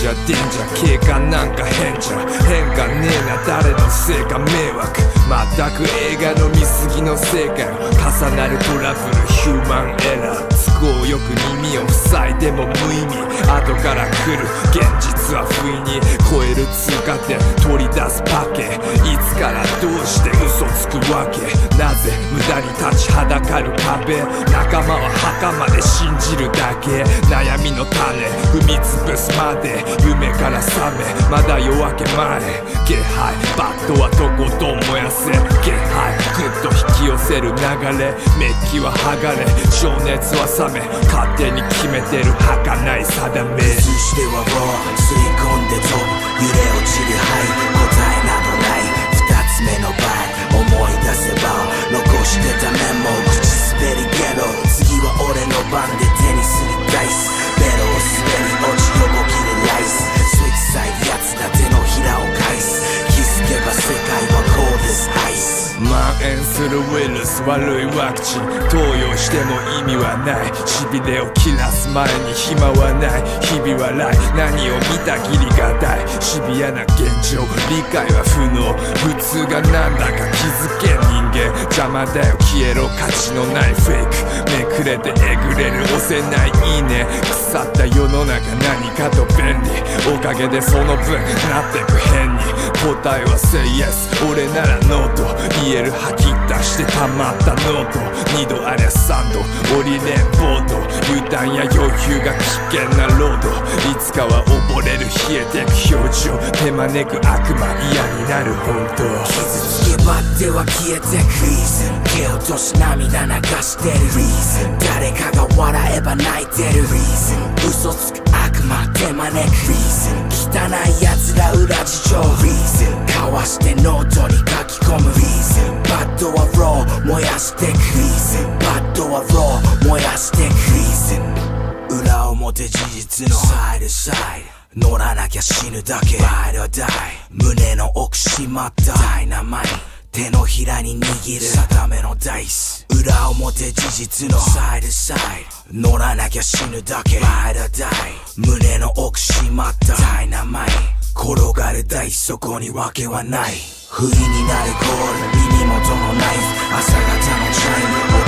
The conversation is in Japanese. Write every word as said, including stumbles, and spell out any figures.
じゃデンジャー、警官なんか変じゃ変化ねえな、誰のせいか迷惑。全く映画の見過ぎのせいかよ。重なるトラブル、ヒューマンエラー。都合よく耳を塞いでも無意味。後から来る現実は不意に超える通過点、取り出すパケ。いつからどうして嘘つくわけ。なぜ無駄に立ちはだかる壁。仲間は墓まで信じるだけ。悩みの種踏み潰すまで夢から覚め、まだ夜明け前。気配バットはとことん燃やせ。気配ぐっと引き寄せる流れ。メッキは剥がれ情熱は冷め、勝手に決めてる儚い定め。 崩してはロー吸い込んで飛ぶ揺れ落ちるハイ、答えなどない二つ目の倍。思い出せば残してたメモ、口滑りゲロ。次は俺の番で手にするダイス。ベロを滑り落ち横切るライス。スイッチサイドやつだ手のひらを返す。気づけば世界はコールスアイス。 蔓延するウイルス、悪いワクチン投与しても意味はない。しびれを切らす前に暇はない。日々笑い何を見たきりがたい。シビアな現状理解は不能。普通がなんだか気づけん人間。邪魔だよ消えろ価値のないフェイク。めくれてえぐれる押せないいいね。腐った世の中何かと便利。おかげでその分なってく変に。答えは Say yes 俺ならノート。言える吐き出してたまったノート。二度ありゃ三度降りれんボート。油断や余裕が危険なロード。いつかは溺れる冷えてく表情。手招く悪魔嫌になる本当。 傷つけばっては消えてく Reason 蹴落とし涙流してる Reason 誰かが笑えば泣いてる Reason 嘘つく悪魔手招く Reason 汚い奴ら裏事情 Reason 交わしてノートに書き込む Reason バッドはロー燃やしてく Reason バッドはロー燃やしてく Reason 裏表事実のサイドサイド乗らなきゃ死ぬだけ Ride or die 胸の奥しまったダイナマイト手のひらに握る定めのダイス裏表事実のサイドサイド乗らなきゃ死ぬだけ Ride or die 胸の奥しまったダイナマイト転がるダイスそこにわけはない不意になるゴール耳元のナイフ朝方のチャイム